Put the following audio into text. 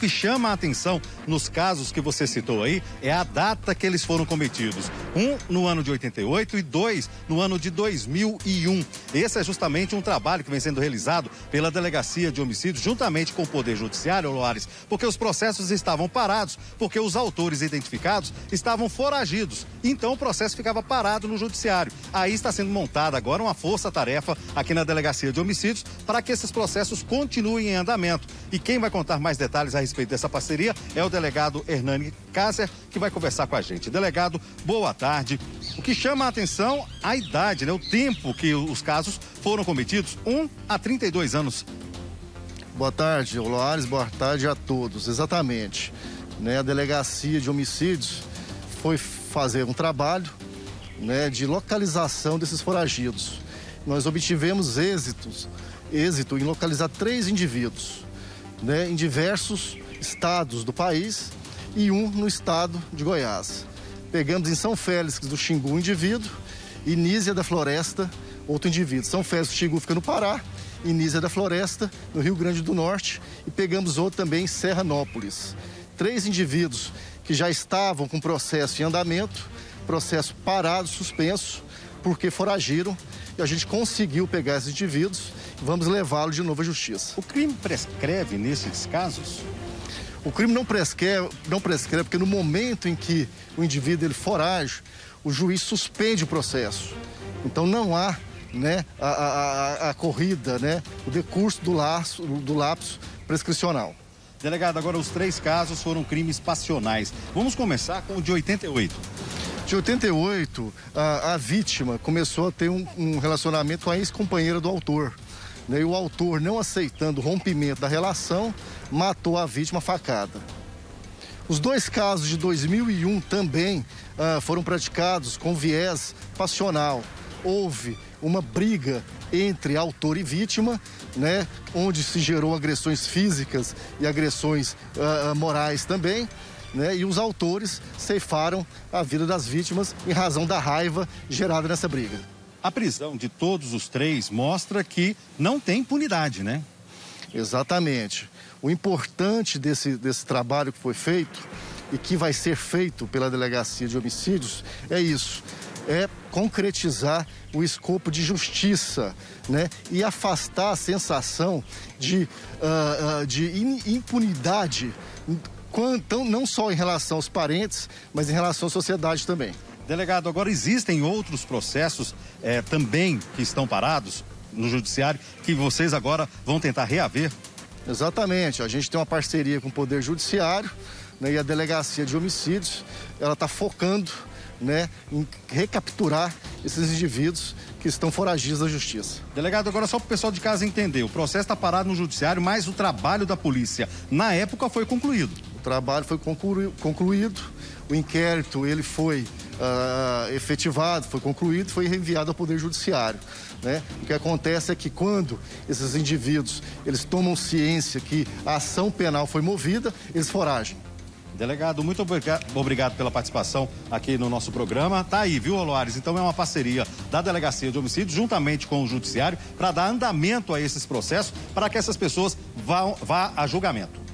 que chama a atenção nos casos que você citou aí é a data que eles foram cometidos. Um no ano de 88 e dois no ano de 2001. Esse é justamente um trabalho que vem sendo realizado pela Delegacia de Homicídios, juntamente com o Poder Judiciário, Loares, porque os processos estavam parados, porque os autores identificados estavam foragidos. Então o processo ficava parado no Judiciário. Aí está sendo montada agora uma força-tarefa aqui na Delegacia de Homicídios para que esses processos continuem em andamento. E quem vai contar mais detalhes a respeito dessa parceria é o delegado Hernani Cácer, que vai conversar com a gente. Delegado, boa tarde. O que chama a atenção, a idade, né? O tempo que os casos foram cometidos, 1 a 32 anos. Boa tarde, Loares, boa tarde a todos. Exatamente. A Delegacia de Homicídios foi fazer um trabalho, de localização desses foragidos. Nós obtivemos êxito em localizar 3 indivíduos, em diversos estados do país e um no estado de Goiás. Pegamos em São Félix do Xingu um indivíduo e Nísia da Floresta outro indivíduo. São Félix do Xingu fica no Pará e Nísia da Floresta no Rio Grande do Norte, e pegamos outro também em Serranópolis. 3 indivíduos que já estavam com processo em andamento, processo parado, suspenso, porque foragiram, e a gente conseguiu pegar esses indivíduos e vamos levá-los de novo à justiça. O crime prescreve nesses casos? O crime não prescreve porque no momento em que o indivíduo ele forage, o juiz suspende o processo. Então não há a corrida, o decurso do lapso prescricional. Delegado, agora os 3 casos foram crimes passionais. Vamos começar com o de 88. De 88, a vítima começou a ter um relacionamento com a ex-companheira do autor. E o autor, não aceitando o rompimento da relação, matou a vítima a facada. Os 2 casos de 2001 também foram praticados com viés passional. Houve uma briga entre autor e vítima, onde se gerou agressões físicas e agressões morais também. E os autores ceifaram a vida das vítimas em razão da raiva gerada nessa briga. A prisão de todos os 3 mostra que não tem impunidade, né? Exatamente. O importante desse trabalho que foi feito e que vai ser feito pela Delegacia de Homicídios é isso, é concretizar o escopo de justiça, e afastar a sensação de impunidade, não só em relação aos parentes, mas em relação à sociedade também. Delegado, agora existem outros processos também que estão parados no Judiciário, que vocês agora vão tentar reaver? Exatamente, a gente tem uma parceria com o Poder Judiciário, e a Delegacia de Homicídios, ela está focando em recapturar esses indivíduos que estão foragidos da justiça. Delegado, agora só para o pessoal de casa entender, o processo está parado no Judiciário, mas o trabalho da polícia, na época, foi concluído. O trabalho foi concluído, o inquérito ele foi efetivado, foi concluído, foi enviado ao Poder Judiciário. O que acontece é que quando esses indivíduos eles tomam ciência que a ação penal foi movida, eles foragem. Delegado, muito obrigado pela participação aqui no nosso programa. Tá aí, viu, Loares? Então é uma parceria da Delegacia de Homicídios juntamente com o Judiciário para dar andamento a esses processos, para que essas pessoas vá a julgamento.